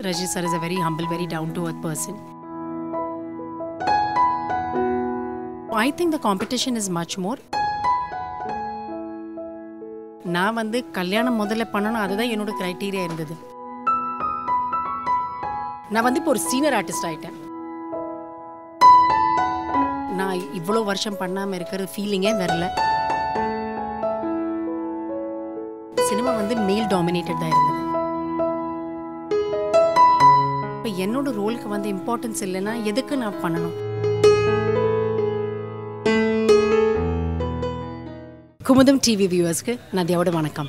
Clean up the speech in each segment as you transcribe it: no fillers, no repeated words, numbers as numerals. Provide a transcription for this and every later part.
Rajni sir is a very humble, very down-to-earth person. I think the competition is much more. நான் வந்து கல்யாணம் முதல்ல பண்ணணும் அதுதான் என்னோட கிரைட்டீரியா இருந்தது. நான் வந்து இப்போ ஒரு சீனியர் ஆர்டிஸ்ட் ஆயிட்டேன். நான் இவ்வளோ வருஷம் பண்ணாமல் இருக்கிற ஃபீலிங்கே வரல. சினிமா வந்து மேல் டாமினேட்டட் தான் இருந்தது. இப்போ என்னோட ரோலுக்கு வந்து இம்பார்ட்டன்ஸ் இல்லைன்னா எதுக்கு நான் பண்ணணும்? குமுதம் டிவி வியூவர்ஸ்க்கு நதியாவோட வணக்கம்.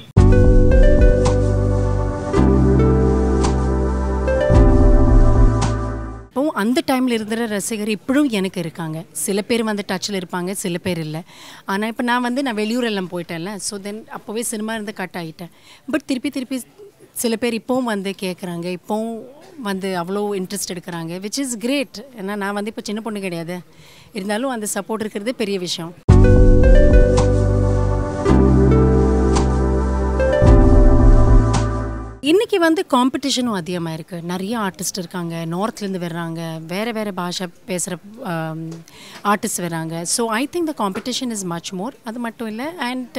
இப்போ அந்த டைமில் இருந்த ரசிகர் இப்பவும் எனக்கு இருக்காங்க. சில பேர் வந்து டச்சில் இருப்பாங்க, சில பேர் இல்லை. ஆனால் இப்போ நான் வெளியூரெல்லாம் போயிட்டேன்ல, ஸோ தென் அப்போவே சினிமா இருந்து கட் ஆகிட்டேன். பட் திருப்பி சில பேர் இப்போவும் வந்து கேட்குறாங்க, இப்போவும் வந்து அவ்வளோ இன்ட்ரெஸ்ட் எடுக்கிறாங்க, விச் இஸ் கிரேட். ஏன்னா நான் வந்து இப்போ சின்ன பொண்ணு கிடையாது, இருந்தாலும் அந்த சப்போர்ட் இருக்கிறது பெரிய விஷயம். இன்றைக்கி வந்து காம்படிஷனும் அதிகமாக இருக்குது. நிறைய ஆர்டிஸ்ட் இருக்காங்க, நார்த்லேருந்து வர்றாங்க, வேறு பாஷை பேசுகிற ஆர்டிஸ்ட் வர்றாங்க. So I think the competition is much more. அது மட்டும் இல்லை, அண்ட்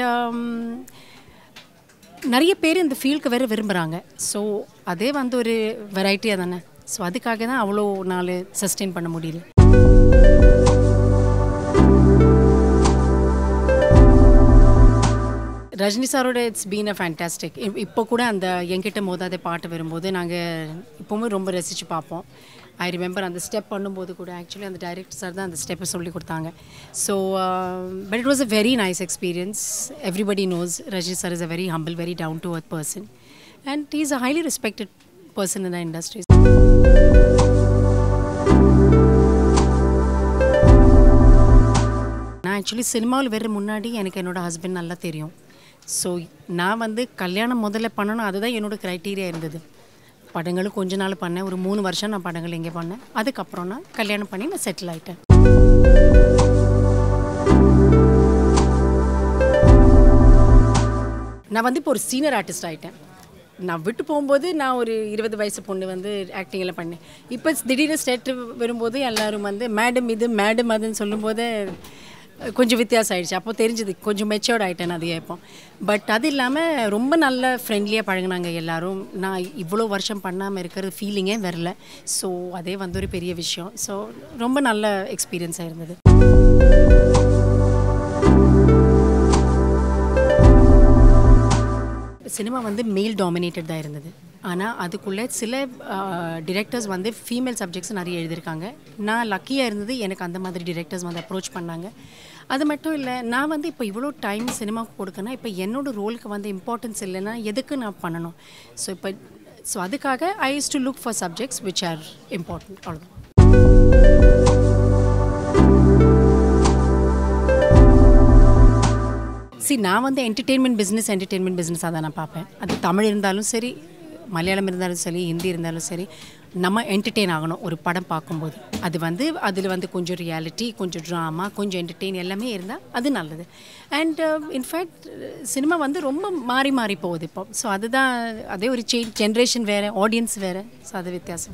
நிறைய பேர் இந்த ஃபீல்டுக்கு வேறு விரும்புகிறாங்க. ஸோ அதே வந்து ஒரு வெரைட்டியாக தானே. ஸோ அதுக்காக தான் அவ்வளோ நாள் சஸ்டெயின் பண்ண முடியல. ரஜினி சாரோட இட்ஸ் பீன் அ ஃபேண்டாஸ்டிக். இப்போ கூட அந்த என்கிட்ட மோதாத பாட்டு வரும்போது நாங்கள் இப்போவும் ரொம்ப ரசித்து பார்ப்போம். ஐ ரிமெம்பர் அந்த ஸ்டெப் பண்ணும்போது கூட ஆக்சுவலி அந்த டைரக்டர் சார் தான் அந்த ஸ்டெப்பை சொல்லி கொடுத்தாங்க. So but it was a very nice experience. Everybody knows Rajini sir is a very humble, very down to earth person, and he is a highly respected person in the industry. நான் actually சினிமாவில் வர முன்னாடி எனக்கு என்னோடய husband நல்லா தெரியும். So நான் வந்து கல்யாணம் முதல்ல பண்ணணும் அதுதான் என்னோடய க்ரைட்டீரியா இருந்தது. படங்களும் கொஞ்ச நாள் பண்ணேன், ஒரு 3 வருஷம் நான் படங்கள் இங்கே பண்ணேன். அதுக்கப்புறம் நான் கல்யாணம் பண்ணி நான் செட்டில் ஆகிட்டேன். நான் வந்து இப்போ ஒரு சீனியர் ஆர்டிஸ்ட் ஆகிட்டேன். நான் விட்டு போகும்போது நான் ஒரு 20 வயசு பொண்ணு வந்து ஆக்டிங்கெல்லாம் பண்ணேன். இப்போ திடீர்னு ஸ்டேட்டு வரும்போது எல்லோரும் வந்து மேடம் இது மேடம் அதுன்னு சொல்லும்போது கொஞ்சம் வித்தியாசம் ஆகிடுச்சு. அப்போ தெரிஞ்சது கொஞ்சம் மெச்சோர்ட் ஆகிட்டேன் அது இப்போ. பட் அது இல்லாமல் ரொம்ப நல்ல ஃப்ரெண்ட்லியாக பழகினாங்க எல்லோரும். நான் இவ்வளோ வருஷம் பண்ணாமல் இருக்கிற ஃபீலிங்கே வரல. ஸோ அதே வந்து ஒரு பெரிய விஷயம். ஸோ ரொம்ப நல்ல எக்ஸ்பீரியன்ஸாக இருந்தது. சினிமா வந்து மேல் டாமினேட்டட் தான் இருந்தது. ஆனால் அதுக்குள்ளே சில டிரெக்டர்ஸ் வந்து ஃபீமேல் சப்ஜெக்ட்ஸ் நிறைய எழுதியிருக்காங்க. நான் லக்கியாக இருந்தது, எனக்கு அந்த மாதிரி டிரெக்டர்ஸ் வந்து அப்ரோச் பண்ணாங்க. அது மட்டும் இல்லை, நான் வந்து இப்போ இவ்வளோ டைம் சினிமாவுக்கு கொடுக்கணும், இப்போ என்னோடய ரோலுக்கு வந்து இம்பார்ட்டன்ஸ் இல்லைன்னா எதுக்கு நான் பண்ணணும்? ஸோ அதுக்காக I use to look for subjects which are important. அவ்வளோதான். நான் வந்து என்டர்டெயின்மெண்ட் பிஸ்னஸாக தான் நான் பார்ப்பேன். அது தமிழ் இருந்தாலும் சரி, மலையாளம் இருந்தாலும் சரி, ஹிந்தி இருந்தாலும் சரி, நம்ம என்டர்டெயின் ஆகணும் ஒரு படம் பார்க்கும்போது. அது வந்து அதில் வந்து கொஞ்சம் ரியாலிட்டி, கொஞ்சம் ட்ராமா, கொஞ்சம் என்டர்டெயின் எல்லாமே இருந்தால் அது நல்லது. அண்ட் இன்ஃபேக்ட் சினிமா வந்து ரொம்ப மாறி போகுது இப்போ. ஸோ அதுதான், அதே ஒரு ஜென்ரேஷன் வேறு, ஆடியன்ஸ் வேறு. ஸோ அது வித்தியாசம்.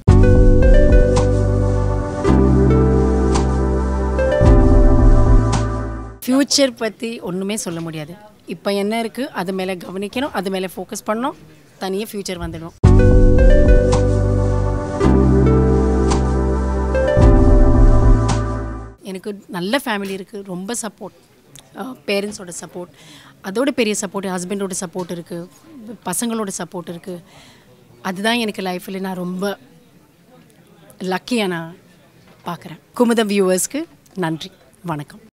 ஃப்யூச்சர் பற்றி ஒன்றுமே சொல்ல முடியாது. இப்போ என்ன இருக்குது அது மேலே கவனிக்கணும், அது மேலே ஃபோக்கஸ் பண்ணணும், தனியாக ஃப்யூச்சர் வந்துடும். எனக்கு நல்ல ஃபேமிலி இருக்குது, ரொம்ப சப்போர்ட், பேரண்ட்ஸோட சப்போர்ட், அதோட பெரிய சப்போர்ட் ஹஸ்பண்டோட சப்போர்ட் இருக்குது, பசங்களோட சப்போர்ட் இருக்குது. அதுதான் எனக்கு லைஃப்பில் நான் ரொம்ப லக்கியாக நான் பார்க்குறேன். குமுதம் வியூவர்ஸ்க்கு நன்றி, வணக்கம்.